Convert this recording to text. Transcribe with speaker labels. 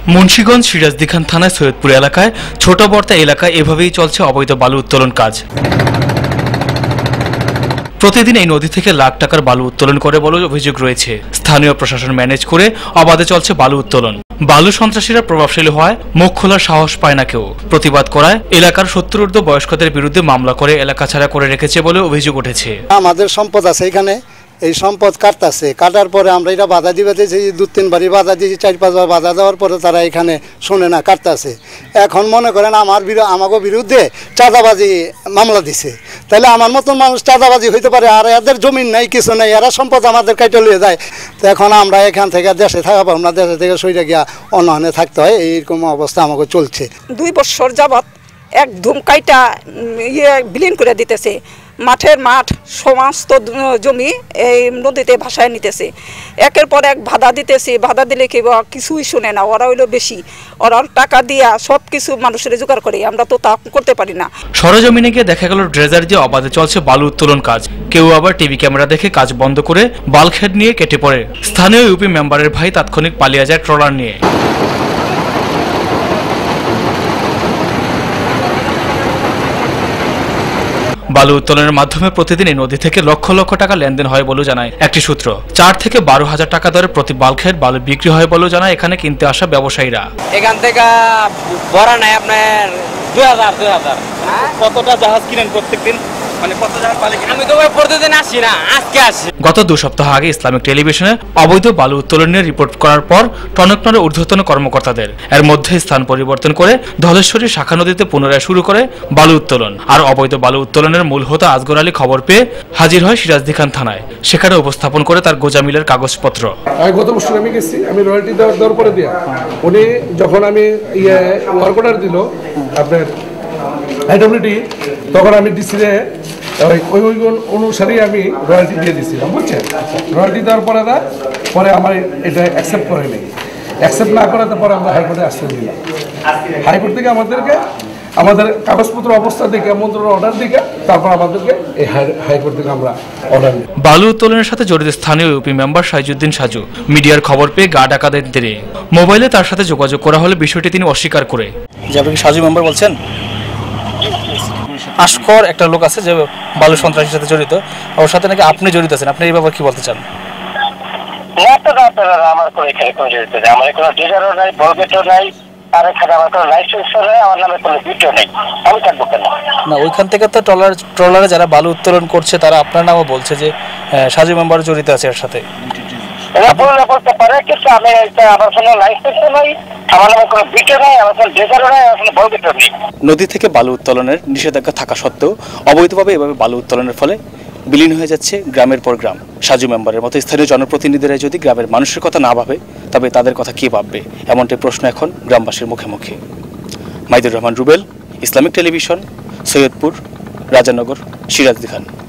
Speaker 1: মুন্সিগঞ্জ সিরাজদি খান থানায় সৈয়দপুর এলাকায় ছোট বর্তা এলাকায় এভাবেই চলছে অবৈধ বালু উত্তোলন কাজ। প্রতিদিন এই নদী থেকে লাখ টাকার বালু উত্তোলন করে বলে অভিযোগ রয়েছে। স্থানীয় প্রশাসন ম্যানেজ করে অবাধে চলছে বালু উত্তোলন। বালু সন্ত্রাসীরা প্রভাবশালী হওয়ায় মুখ খোলার সাহস পায় না কেউ। প্রতিবাদ করায় এলাকার 70 ঊর্ধ্ব বয়স্কদের বিরুদ্ধে মামলা করে এলাকা ছাড়া করে রেখেছে বলে অভিযোগ উঠেছে।
Speaker 2: আমাদের সম্পদ আছে এখানে, এই সম্পদ কাটতেছে, কাটার পরে আমরা এটা বাধা দিবে দিয়েছি, 2-3 বারই বাধা দিয়েছি, 4-5 বার বাধা দেওয়ার পরে তারা এখানে শোনে না, কাটতেছে। এখন মনে করেন আমাকে বিরুদ্ধে চাঁদাবাজি মামলা দিছে, তাহলে আমার মতন মানুষ চাঁদাবাজি হইতে পারে, আর এদের জমিন নাই, কিছু নাই, এরা সম্পদ আমাদের কাটে লিয়ে যায়। তো এখন আমরা এখান থেকে দেশে থাকা পাবো না, দেশে থেকে সইরে গিয়া অন্যহানে থাকতে হয়, এইরকম অবস্থা আমাকে চলছে।
Speaker 3: 2 বছর যাবৎ একদম কাইটা বিলীন করে দিতেছে। মাঠের মাঠ সমস্ত জমি এই নদীতে ভাসায় নিতেছে। একের পর এক বাধা দিতেছে, বাধা দিলে কি কিছুই শুনে না। ওরা হইলো বেশি, ওরা টাকা দিয়া সব কিছু মানুষের জোগাড় করে, আমরা তো তা করতে পারি না।
Speaker 1: সরেজমিনে গিয়ে দেখা গেল ড্রেজার দিয়ে অবাধে চলছে বালু উত্তোলন কাজ। কেউ আবার টিভি ক্যামেরা দেখে কাজ বন্ধ করে বাল্কহেড নিয়ে কেটে পড়ে। স্থানীয় ইউপি মেম্বারের ভাই তাৎক্ষণিক পালিয়ে যায় ট্রলার নিয়ে। বালু উত্তোলনের মাধ্যমে প্রতিদিন এই নদী থেকে লক্ষ লক্ষ টাকা লেনদেন হয় বলে জানায় একটি সূত্র। 4 থেকে 12,000 টাকা দরে প্রতি বাল্কহেড বালু বিক্রি হয় বলে জানায় এখানে কিনতে আসা ব্যবসায়ীরা।
Speaker 4: এখান থেকে ভরা নাই আপনার 2000 কতটা জাহাজ কিনেন প্রত্যেকদিন? মানে কত জাহাজ পালে কিনেন? আমি তো প্রতিদিন আসি না, আজকে আসি।
Speaker 1: গত 2 সপ্তাহ আগে ইসলামিক টেলিভিশনে অবৈধ বালু উত্তোলন নিয়ে রিপোর্ট করার পর টনক নড়ে ঊর্ধ্বতন কর্মকর্তাদের। এর মধ্যে স্থান পরিবর্তন করে ধলেশ্বরী শাখা নদীতে পুনরায় শুরু করে বালু উত্তোলন। আর অবৈধ বালু উত্তোলনের মূল হোতা আসগর আলী খবর পেয়ে হাজির হয় সিরাজদি খান থানায়। সেখানে উপস্থাপন করে তার গোজামিলের কাগজপত্র।
Speaker 5: গত বছর আমি গেছি, আমি রয়্যালটি দেওয়ার পরে দিয়া উনি যখন আমি ওয়ার্ক অর্ডার দিল আপনার আইডব্লিউডি, তখন আমি ডিসিরে ওই অনুসারেই আমি রয়্যালটি দিয়ে দিচ্ছিলাম, বুঝছেন? রয়্যালটি দেওয়ার পরে আমার এটা অ্যাকসেপ্ট করেনি। অ্যাকসেপ্ট না করাতে পরে আমরা হাইকোর্টে আসতে দিলাম। হাইকোর্ট থেকে আমাদের কাগজপত্র অবস্থা দেখে, মন্ত্রণালয়ের অর্ডার দেখে তারপর আমাদেরকে এই হাইকোর্ট থেকে আমরা অর্ডার দিই।
Speaker 1: বালু উত্তোলনের সাথে জড়িত স্থানীয় ইউপি মেম্বার সাইজুদ্দিন সাজু মিডিয়ার খবর পেয়ে গা ডাকাতের দেরে মোবাইলে তার সাথে যোগাযোগ করা হলে বিষয়টি তিনি অস্বীকার করে।
Speaker 6: যে আপনি সাজু মেম্বার বলছেন? আশকর একটা লোক আছে যে বালু সন্ত্রাসীর সাথে জড়িত, ওর সাথে নাকি আপনি জড়িত আছেন। আপনি এই ব্যাপারে কি বলতে চান?
Speaker 7: আমার কোনো এখানে কোনো জড়িত নেই, আমার কোনো ডিজারও নাই, বলগেটও নাই, আর এখানে আমার কোনো লাইসেন্সও নেই, আমার নামে কোনো ভিডিও নেই, আমি থাকবো কেন?
Speaker 6: না, ওইখান থেকে তো ট্রলারে যারা বালু উত্তোলন করছে তারা আপনার নামও বলছে যে সাজু মেম্বার জড়িত আছে এর সাথে।
Speaker 7: এরা বলতে পারে, কিন্তু আমি আমার কোনো লাইসেন্সও নাই, আমার নামে কোনো ভিডিও নেই, আমার কোনো ডিজারও নেই, আমার কোনো বলগেটও নেই।
Speaker 6: নদী থেকে বালু উত্তোলনের নিষেধাজ্ঞা থাকা সত্ত্বেও অবৈধভাবে এভাবে বালু উত্তোলনের ফলে বিলীন হয়ে যাচ্ছে গ্রামের পর গ্রাম। সাজু মেম্বারের মতো স্থানীয় জনপ্রতিনিধিরা যদি গ্রামের মানুষের কথা না ভাবে, তবে তাদের কথা কি ভাববে? এমনটি প্রশ্ন এখন গ্রামবাসীর মুখে মুখে। মাইদুর রহমান রুবেল, ইসলামিক টেলিভিশন, সৈয়দপুর, রাজানগর, সিরাজদি খান।